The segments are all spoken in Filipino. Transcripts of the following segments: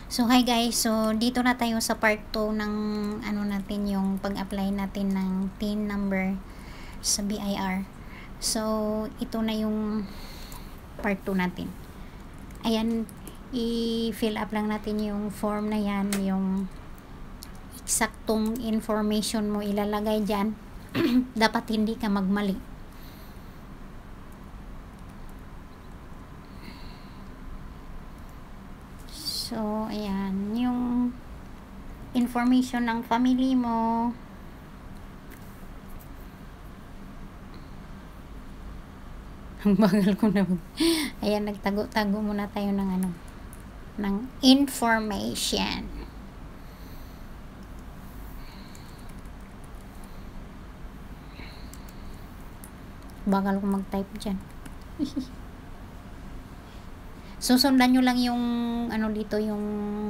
So hi guys, so dito na tayo sa part 2 ng ano natin, yung pag-apply natin ng TIN number sa BIR. So ito na yung part 2 natin. Ayan, i-fill up lang natin yung form na yan, yung eksaktong information mo ilalagay dyan. Dapat hindi ka magmali. So, ayan, yung information ng family mo. Ang bagal ko na. Ayan, nagtago-tago muna tayo ng ano, ng information. Bagal ko mag-type dyan. Susundan nyo lang yung ano dito, yung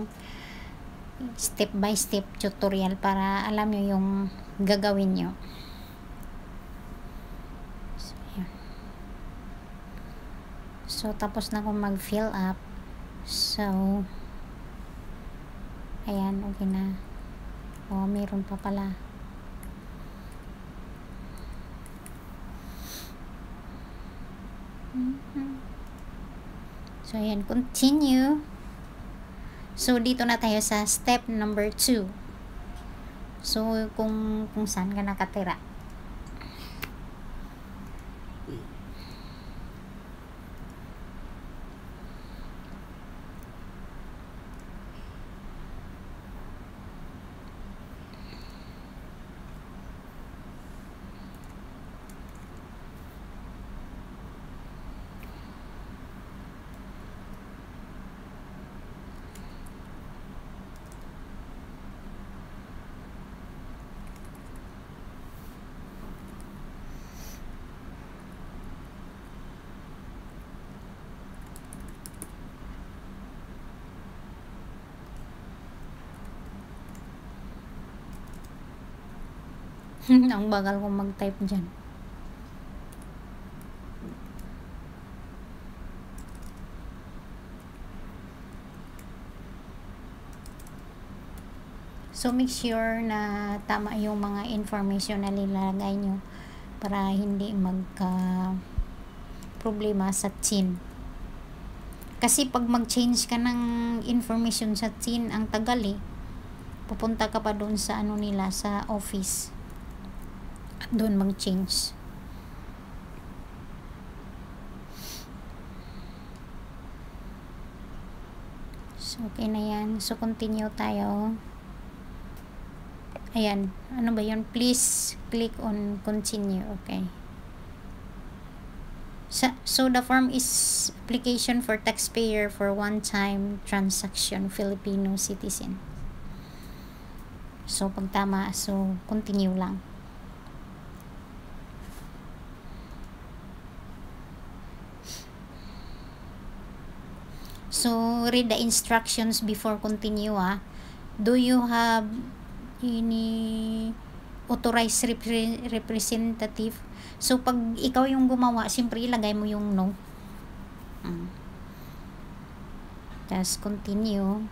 step by step tutorial para alam nyo yung gagawin nyo. So, ayan. So tapos na akong mag-fill up. So ayan, okay na. Oh, meron pa pala. So, ayan, continue. So, dito na tayo sa step number 2. So, kung saan ka nakatira. Ang bagal kong mag-type dyan. So, make sure na tama yung mga information na nilalagay nyo para hindi magka-problema sa TIN. Kasi pag mag-change ka ng information sa TIN, ang tagal eh. Pupunta ka pa doon sa ano nila, sa office. At doon mag-change. So, okay na yan. So, continue tayo. Ayan, ano ba yun? Please click on continue. Okay. So the form is application for taxpayer for one-time transaction, Filipino citizen. So pag tama, so continue lang. So read the instructions before continue. Do you have any authorized representative? So pag ikaw yung gumawa, siyempre ilagay mo yung no. Tapos continue.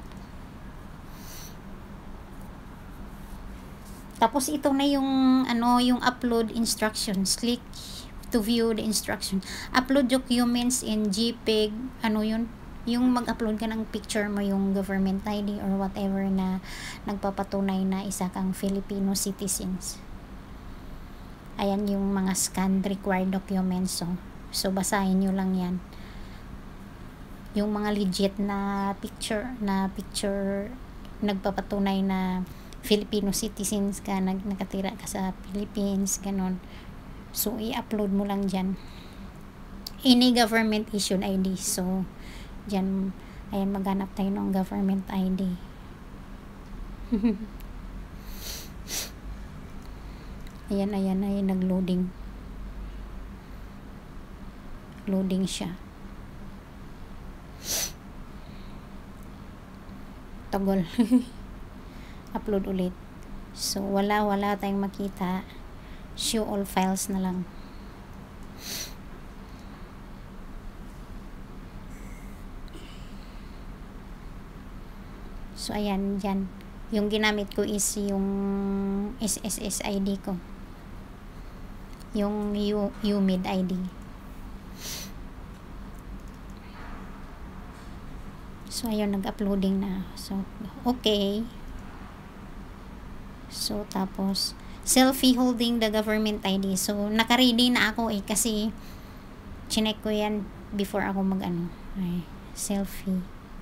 Tapos ito na yung ano, yung upload instructions. Click to view the instruction. Upload documents in JPEG, ano yun? Yung mag-upload ka ng picture mo, yung government ID or whatever na nagpapatunay na isa kang Filipino citizens. Ayan yung mga scanned required documents. So basahin nyo lang yan. Yung mga legit na picture nagpapatunay na Filipino citizens ka, nakatira ka sa Philippines, ganon. So i-upload mo lang dyan. Any government issued ID. So dyan, ayan, maghanap tayo ng government ID. ayan, nag-loading. Loading siya. Togol. Upload ulit. So wala tayong makita. Show all files na lang. So, ayan, dyan. Yung ginamit ko is yung SSS ID ko. Yung UMID ID. So, ayun, nag-uploading na. So, okay. So, tapos, selfie holding the government ID. So, naka-ready na ako kasi chinek ko yan before ako mag-ano. Ay, selfie.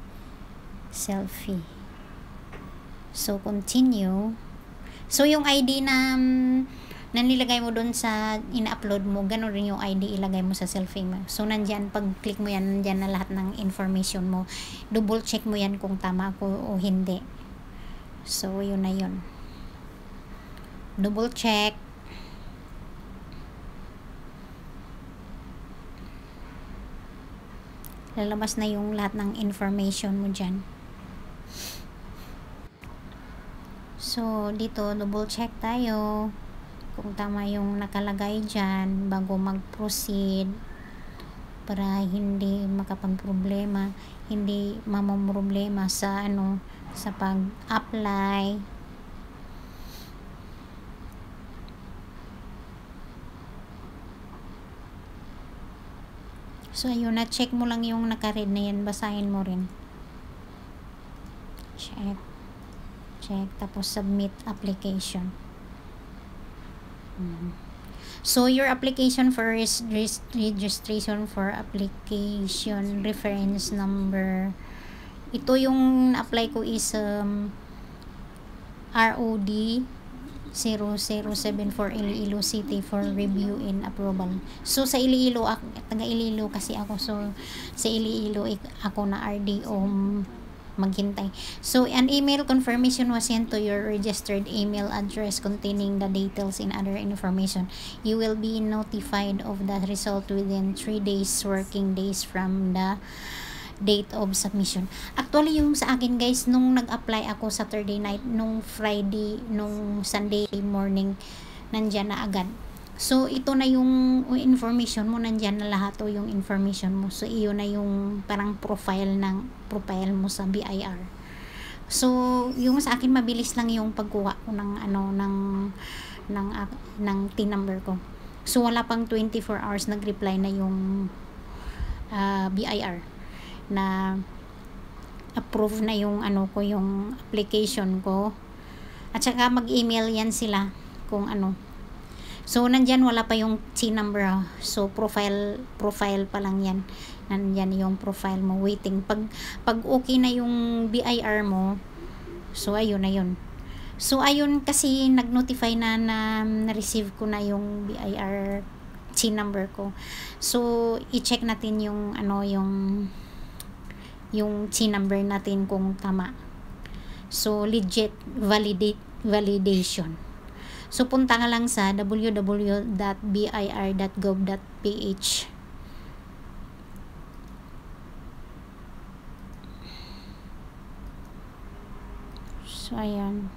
So, continue. So, yung ID na nilagay mo doon sa ina-upload mo, gano'n rin yung ID ilagay mo sa selfie mo. So, nandyan, pag click mo yan, nandyan na lahat ng information mo. Double check mo yan kung tama ako o hindi. So, yun na yun. Double check. Lalabas na yung lahat ng information mo dyan. So, dito, double check tayo kung tama yung nakalagay dyan bago mag-proceed para hindi makapag-problema, hindi mamamroblema sa sa pag-apply. So, ayun, na-check mo lang yung naka-read na yan, basahin mo rin. Check. Tapos submit application. So, your application for registration for application reference number. Ito yung apply ko is ROD 0074 Iloilo City for review and approval. So, sa Iloilo, taga Iloilo kasi ako. So, sa Iloilo, ako na RDO maghintay. So, an email confirmation was sent to your registered email address containing the details and other information. You will be notified of the result within 3 days working days from the date of submission. Actually, yung sa akin guys, nung nag-apply ako Saturday night, nung Friday, nung Sunday morning, nandyan na agad. So, ito na yung information mo, nandyan na lahat o yung information mo. So, iyon na yung parang profile mo sa BIR. So, yung sa akin, mabilis lang yung pagkuha ko ng TIN number ko. So, wala pang 24 hours, nag-reply na yung BIR na approve na yung yung application ko. At saka mag-email yan sila kung So, nandyan wala pa yung TIN number. So, profile pa lang yan. Nandyan yung profile mo, waiting. Pag okay na yung BIR mo, so, ayun na yun. So, ayun kasi nag-notify na-receive ko na yung BIR TIN number ko. So, i-check natin yung yung TIN number natin kung tama. So, legit validation. So, punta ka lang sa www.bir.gov.ph. So, ayan.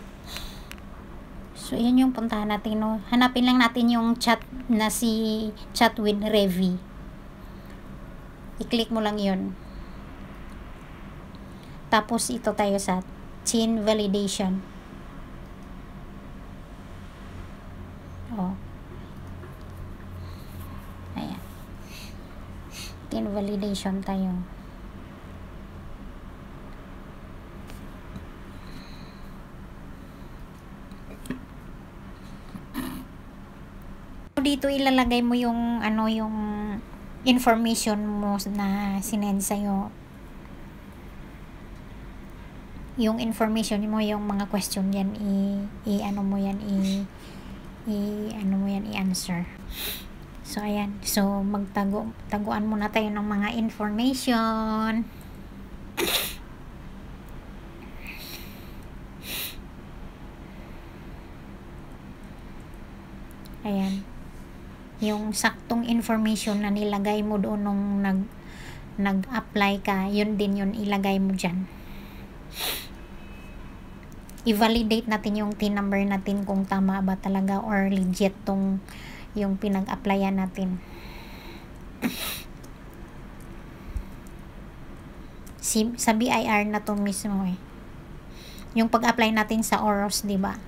So, ayan yung puntahan natin. No? Hanapin lang natin yung chat na chat with Revi. I-click mo lang yun. Tapos, ito tayo sa TIN validation. Ayan. TIN validation tayo. Dito ilalagay mo yung yung information mo na sinend sa'yo. Yung information mo, yung mga question yan, i-answer. So, ayan. So, taguan muna tayo ng mga information. Ayan. Yung saktong information na nilagay mo doon nung nag-apply ka, yun din yun ilagay mo dyan. I-validate natin yung TIN number natin kung tama ba talaga or legit tong yung pinag-applyan natin. Sa BIR na to mismo Yung pag-apply natin sa OROS, di ba?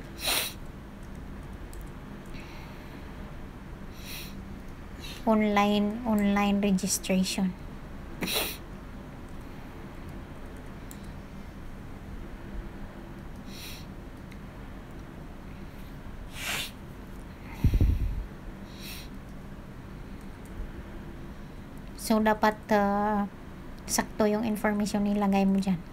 Online registration. So, dapat sakto yung information nilagay mo dyan.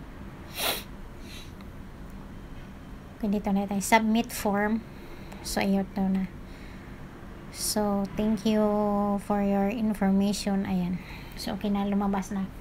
Okay, dito na tayo. Submit form. So, ayun to na. So, thank you for your information. Ayan. So, okay na. Lumabas na.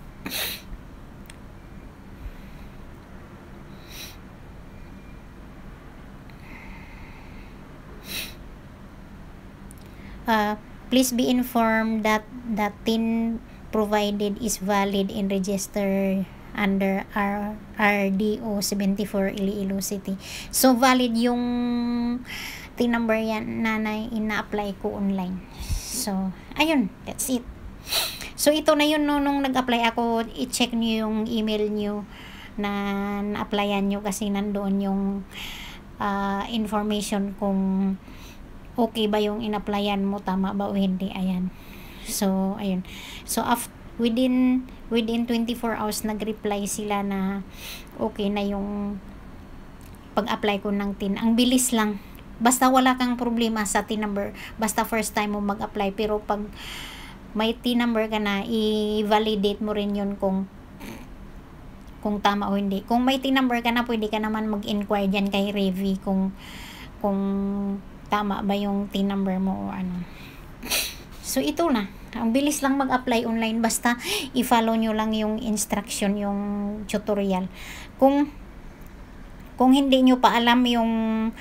Please be informed that the TIN provided is valid and registered under RDO 74 Iloilo City. So, valid yung TIN number yan na ina-apply ko online. So, ayun. That's it. So, ito na yun nung nag-apply ako. I-check nyo yung email nyo na na-applyan nyo kasi nandoon yung information kung okay ba yung in-applyan mo, tama ba o hindi. Ayan. So, ayun. So, within 24 hours, nag-reply sila na okay na yung pag-apply ko ng TIN. Ang bilis lang. Basta wala kang problema sa TIN number. Basta first time mo mag-apply. Pero pag may TIN number ka na, i-validate mo rin yun kung tama o hindi. Kung may TIN number ka na, pwede ka naman mag-inquire dyan kay Revi kung tama ba yung TIN number mo o ano. So, ito na. Ang bilis lang mag-apply online. Basta i-follow nyo lang yung instruction, yung tutorial. Kung hindi nyo pa alam yung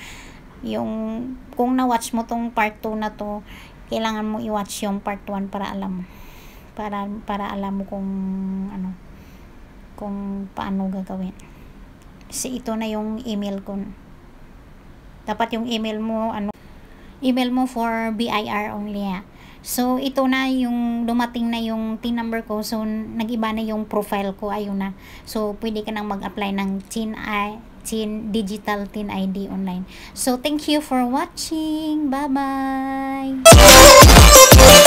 kung na-watch mo tong part 2 na to, kailangan mo i-watch yung part 1 para alam mo. Para alam mo kung paano gagawin. Kasi ito na yung email ko. Dapat yung email mo for BIR only. So, ito na yung dumating na yung TIN number ko. So, nag-iba na yung profile ko. Ayun na. So, pwede ka nang mag-apply ng digital TIN ID online. So, thank you for watching. Bye-bye!